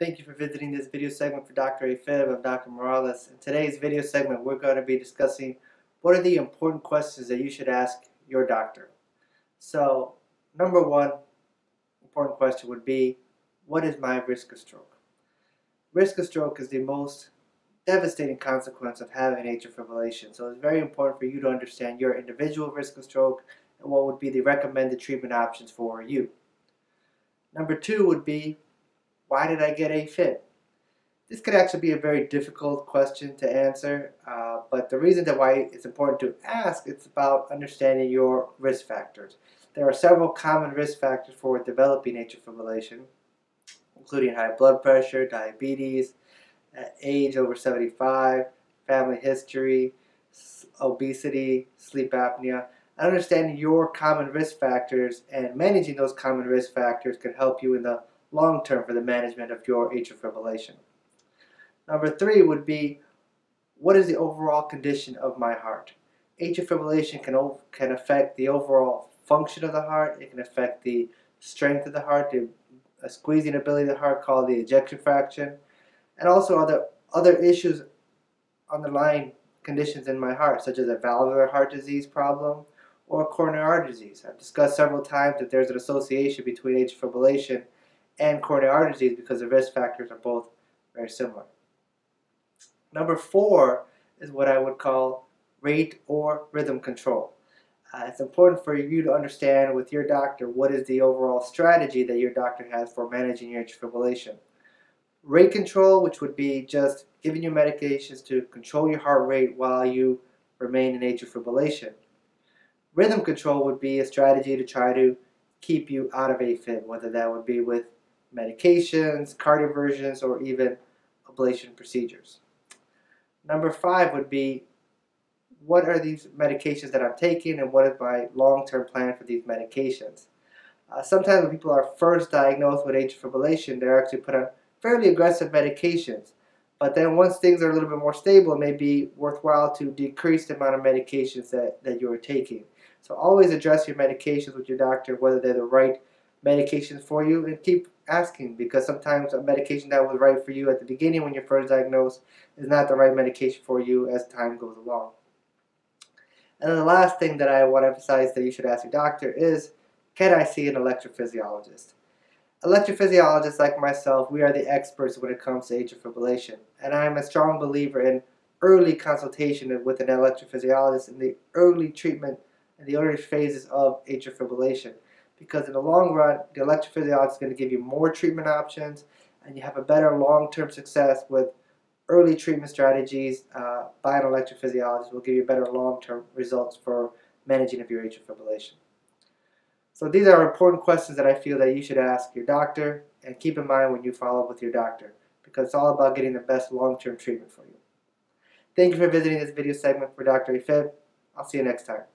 Thank you for visiting this video segment for Dr. AFib. I'm Dr. Morales. In today's video segment, we're going to be discussing what are the important questions that you should ask your doctor. So, number one important question would be, what is my risk of stroke? Risk of stroke is the most devastating consequence of having atrial fibrillation. So it's very important for you to understand your individual risk of stroke and what would be the recommended treatment options for you. Number two would be, why did I get AFib? This could actually be a very difficult question to answer, but the reason that why it's important to ask, it's about understanding your risk factors. There are several common risk factors for developing atrial fibrillation, including high blood pressure, diabetes, age over 75, family history, obesity, sleep apnea. Understanding your common risk factors and managing those common risk factors can help you in the long term for the management of your atrial fibrillation. Number three would be, what is the overall condition of my heart? Atrial fibrillation can affect the overall function of the heart. It can affect the strength of the heart, the squeezing ability of the heart called the ejection fraction, and also other issues, underlying conditions in my heart, such as a valvular heart disease problem or coronary artery disease. I've discussed several times that there's an association between atrial fibrillation and coronary artery disease because the risk factors are both very similar. Number four is what I would call rate or rhythm control. It's important for you to understand with your doctor what is the overall strategy that your doctor has for managing your atrial fibrillation. Rate control, which would be just giving you medications to control your heart rate while you remain in atrial fibrillation. Rhythm control would be a strategy to try to keep you out of AFib, whether that would be with medications, cardioversions, or even ablation procedures. Number five would be, what are these medications that I'm taking and what is my long-term plan for these medications? Sometimes when people are first diagnosed with atrial fibrillation, they're actually put on fairly aggressive medications. But then once things are a little bit more stable, it may be worthwhile to decrease the amount of medications that you are taking. So always address your medications with your doctor, whether they're the right medications for you, and keep asking, because sometimes a medication that was right for you at the beginning when you're first diagnosed is not the right medication for you as time goes along. And then the last thing that I want to emphasize that you should ask your doctor is, can I see an electrophysiologist? Electrophysiologists like myself, we are the experts when it comes to atrial fibrillation, and I am a strong believer in early consultation with an electrophysiologist in the early treatment and the early phases of atrial fibrillation, because in the long run, the electrophysiologist is going to give you more treatment options, and you have a better long-term success with early treatment strategies by an electrophysiologist will give you better long-term results for managing of your atrial fibrillation. So these are important questions that I feel that you should ask your doctor and keep in mind when you follow up with your doctor, because it's all about getting the best long-term treatment for you. Thank you for visiting this video segment for Dr. AFib. I'll see you next time.